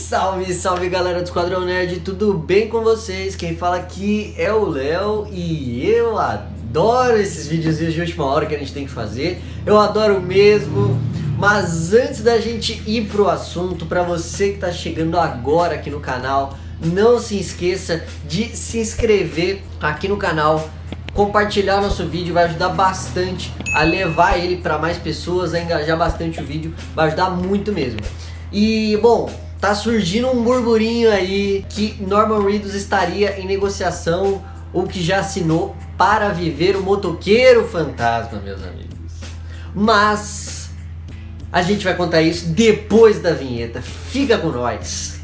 Salve, salve galera do Esquadrão Nerd, tudo bem com vocês? Quem fala aqui é o Léo e eu adoro esses videozinhos de última hora que a gente tem que fazer. Eu adoro mesmo, mas antes da gente ir pro assunto, pra você que tá chegando agora aqui no canal, não se esqueça de se inscrever aqui no canal, compartilhar nosso vídeo, vai ajudar bastante a levar ele para mais pessoas, a engajar bastante o vídeo, vai ajudar muito mesmo. E bom, tá surgindo um burburinho aí que Norman Reedus estaria em negociação ou que já assinou para viver o Motoqueiro Fantasma, meus amigos. Mas a gente vai contar isso depois da vinheta, fica com nós.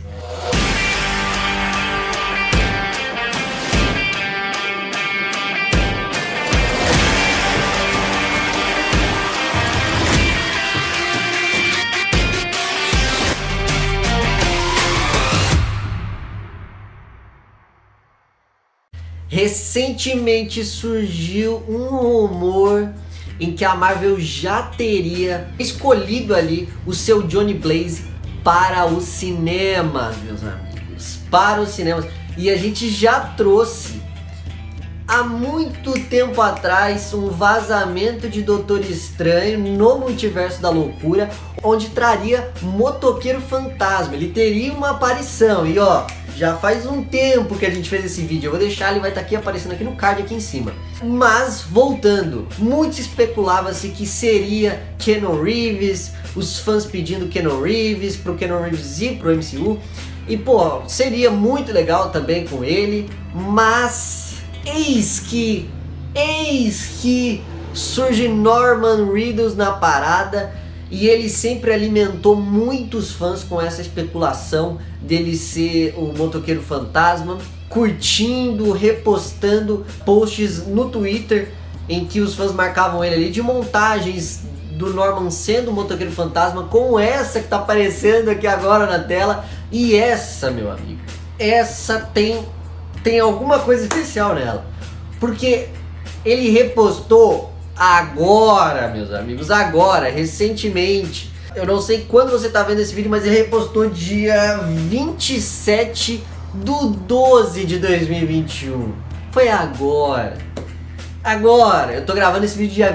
Recentemente surgiu um rumor em que a Marvel já teria escolhido ali o seu Johnny Blaze para os cinemas, meus amigos, para os cinemas. E a gente já trouxe há muito tempo atrás um vazamento de Doutor Estranho no Multiverso da Loucura, onde traria Motoqueiro Fantasma. Ele teria uma aparição e ó, já faz um tempo que a gente fez esse vídeo, eu vou deixar, ele vai estar aqui aparecendo aqui no card aqui em cima. Mas voltando, muito especulava-se que seria Keanu Reeves, os fãs pedindo Keanu Reeves pro Keanu Reeves ir pro MCU. E pô, seria muito legal também com ele, mas eis que surge Norman Reedus na parada. E ele sempre alimentou muitos fãs com essa especulação dele ser o Motoqueiro Fantasma, curtindo, repostando posts no Twitter em que os fãs marcavam ele ali de montagens do Norman sendo o Motoqueiro Fantasma, com essa que tá aparecendo aqui agora na tela. E essa, meu amigo, essa tem alguma coisa especial nela, porque ele repostou agora, meus amigos, agora, recentemente. Eu não sei quando você tá vendo esse vídeo, mas ele repostou dia 27/12 de 2021. Foi agora. Agora, eu tô gravando esse vídeo dia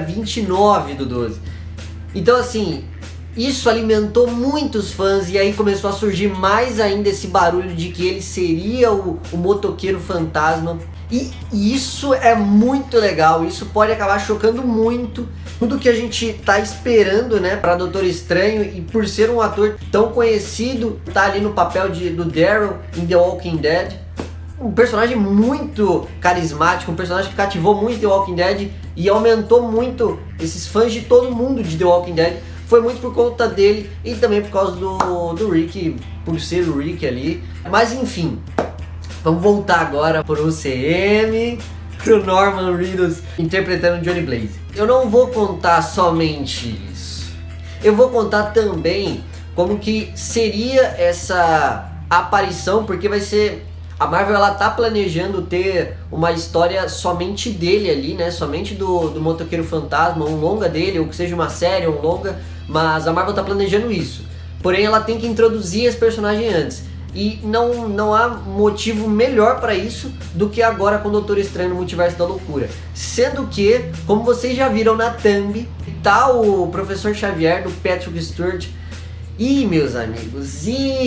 29/12. Então assim, isso alimentou muitos fãs e aí começou a surgir mais ainda esse barulho de que ele seria o Motoqueiro Fantasma. E isso é muito legal, isso pode acabar chocando muito tudo que a gente tá esperando, né, pra Doutor Estranho. E por ser um ator tão conhecido, tá ali no papel do Daryl em The Walking Dead, um personagem muito carismático, um personagem que cativou muito The Walking Dead e aumentou muito esses fãs de todo mundo de The Walking Dead. Foi muito por conta dele e também por causa do Rick, por ser o Rick ali. Mas enfim, vamos voltar agora pro UCM, pro Norman Reedus interpretando Johnny Blaze. Eu não vou contar somente isso, eu vou contar também como que seria essa aparição, porque vai ser... A Marvel, ela tá planejando ter uma história somente dele ali, né? Somente do Motoqueiro Fantasma, um longa dele, ou que seja uma série, um longa. Mas a Marvel tá planejando isso. Porém, ela tem que introduzir esse personagem antes. E não há motivo melhor para isso do que agora com o Doutor Estranho no Multiverso da Loucura. Sendo que, como vocês já viram na thumb, tá o Professor Xavier do Patrick Stewart. E meus amigos,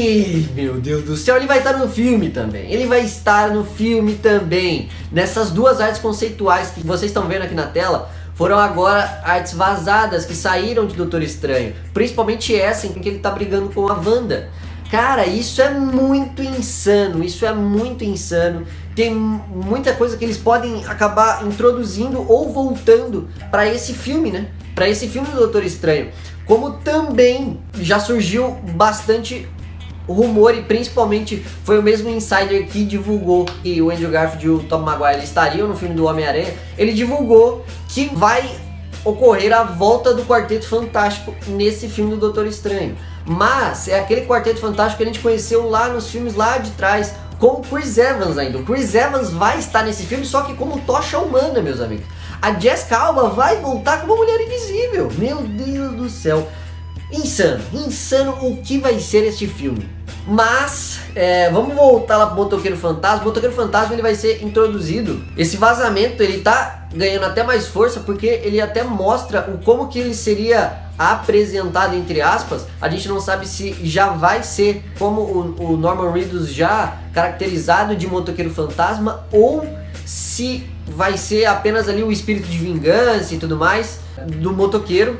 meu Deus do céu, ele vai estar no filme também. Ele vai estar no filme também. Nessas duas artes conceituais que vocês estão vendo aqui na tela, foram agora artes vazadas que saíram de Doutor Estranho. Principalmente essa em que ele tá brigando com a Wanda. Cara, isso é muito insano, isso é muito insano. Tem muita coisa que eles podem acabar introduzindo ou voltando para esse filme, né? Para esse filme do Doutor Estranho. Como também já surgiu bastante rumor, e principalmente foi o mesmo insider que divulgou que o Andrew Garfield e o Tobey Maguire estariam no filme do Homem-Aranha. Ele divulgou que vai ocorrer a volta do Quarteto Fantástico nesse filme do Doutor Estranho. Mas é aquele Quarteto Fantástico que a gente conheceu lá nos filmes lá de trás, com o Chris Evans ainda. O Chris Evans vai estar nesse filme, só que como tocha humana, meus amigos. A Jessica Alba vai voltar como Mulher Invisível. Meu Deus do céu. Insano, insano o que vai ser este filme. Mas, vamos voltar lá pro Motoqueiro Fantasma. O Motoqueiro Fantasma ele vai ser introduzido. Esse vazamento ele tá ganhando até mais força porque ele até mostra o como que ele seria apresentado, entre aspas. A gente não sabe se já vai ser como o Norman Reedus já caracterizado de Motoqueiro Fantasma ou se vai ser apenas ali o espírito de vingança e tudo mais do motoqueiro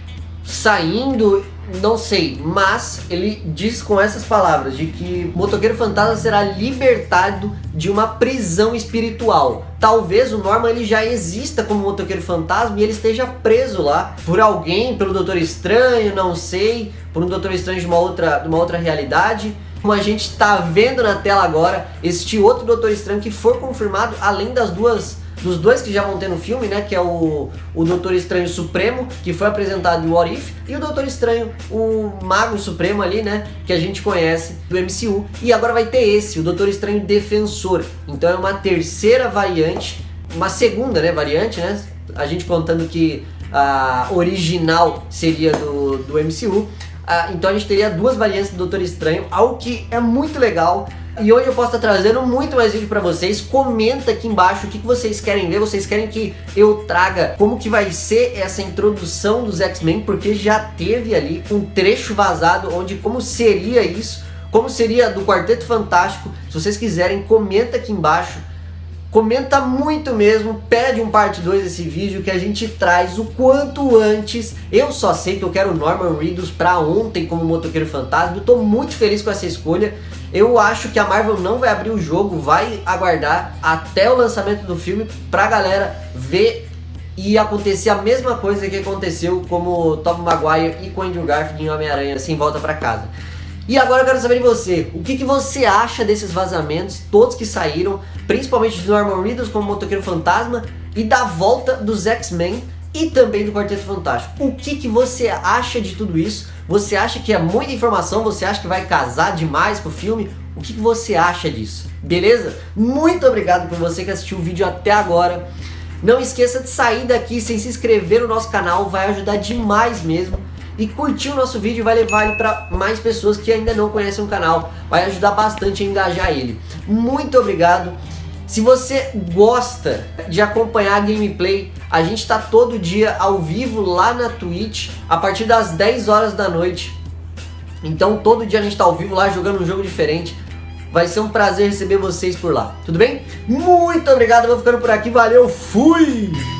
saindo, não sei, mas ele diz com essas palavras de que o Motoqueiro Fantasma será libertado de uma prisão espiritual. Talvez o Norman ele já exista como Motoqueiro Fantasma e ele esteja preso lá por alguém, pelo Doutor Estranho, não sei, por um Doutor Estranho de uma outra realidade. Como a gente está vendo na tela agora, este outro Doutor Estranho que foi confirmado, além dos dois que já vão ter no filme, né, que é o Doutor Estranho Supremo, que foi apresentado em What If, e o Doutor Estranho, o Mago Supremo ali, né, que a gente conhece do MCU, e agora vai ter esse, o Doutor Estranho Defensor. Então é uma terceira variante, uma segunda, né, variante, né, a gente contando que a original seria do MCU. Então a gente teria duas variantes do Doutor Estranho, algo que é muito legal. E hoje eu posso estar trazendo muito mais vídeo pra vocês. Comenta aqui embaixo o que vocês querem ver. Vocês querem que eu traga como que vai ser essa introdução dos X-Men, porque já teve ali um trecho vazado onde como seria isso, como seria do Quarteto Fantástico. Se vocês quiserem, comenta aqui embaixo. Comenta muito mesmo, pede um parte 2 desse vídeo que a gente traz o quanto antes. Eu só sei que eu quero o Norman Reedus pra ontem como Motoqueiro Fantasma. Eu tô muito feliz com essa escolha. Eu acho que a Marvel não vai abrir o jogo, vai aguardar até o lançamento do filme pra galera ver e acontecer a mesma coisa que aconteceu como Tobey Maguire e com Andrew Garfield em Homem-Aranha Sem Volta Pra Casa. E agora eu quero saber de você, o que você acha desses vazamentos, todos que saíram, principalmente de Norman Reedus como Motoqueiro Fantasma e da volta dos X-Men e também do Quarteto Fantástico. O que você acha de tudo isso? Você acha que é muita informação? Você acha que vai casar demais com o filme? O que você acha disso? Beleza? Muito obrigado por você que assistiu o vídeo até agora. Não esqueça de sair daqui sem se inscrever no nosso canal, vai ajudar demais mesmo. E curtir o nosso vídeo vai levar ele para mais pessoas que ainda não conhecem o canal. Vai ajudar bastante a engajar ele. Muito obrigado. Se você gosta de acompanhar a gameplay, a gente está todo dia ao vivo lá na Twitch, a partir das 10 horas da noite. Então todo dia a gente está ao vivo lá jogando um jogo diferente. Vai ser um prazer receber vocês por lá. Tudo bem? Muito obrigado, eu vou ficando por aqui. Valeu, fui!